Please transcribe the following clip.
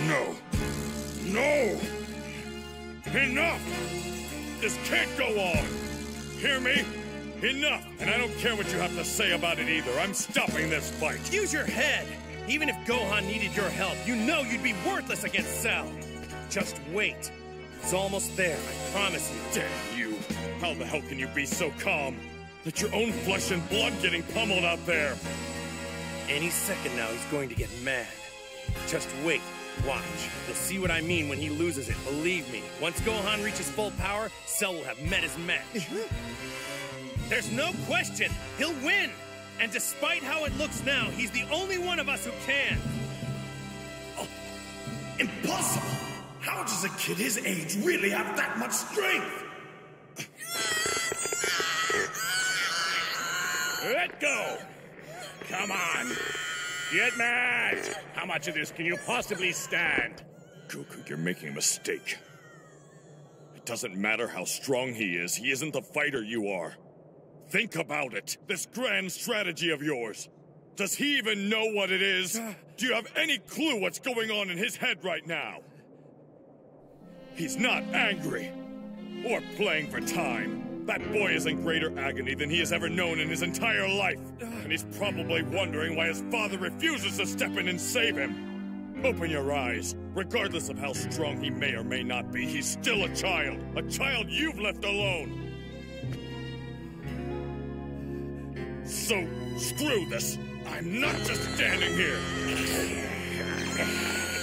No. No! Enough! This can't go on! Hear me? Enough! And I don't care what you have to say about it either. I'm stopping this fight. Use your head! Even if Gohan needed your help, you know you'd be worthless against Cell. Just wait. It's almost there, I promise you. Damn you! How the hell can you be so calm? Let your own flesh and blood getting pummeled out there! Any second now, he's going to get mad. Just wait. Watch. You'll see what I mean when he loses it. Believe me. Once Gohan reaches full power, Cell will have met his match. There's no question. He'll win. And despite how it looks now, he's the only one of us who can. Oh, impossible! How does a kid his age really have that much strength? Let go! Come on! Get mad! How much of this can you possibly stand? Goku, you're making a mistake. It doesn't matter how strong he isn't the fighter you are. Think about it, this grand strategy of yours. Does he even know what it is? Do you have any clue what's going on in his head right now? He's not angry, or playing for time. That boy is in greater agony than he has ever known in his entire life. And he's probably wondering why his father refuses to step in and save him. Open your eyes. Regardless of how strong he may or may not be, he's still a child. A child you've left alone. So, screw this. I'm not just standing here.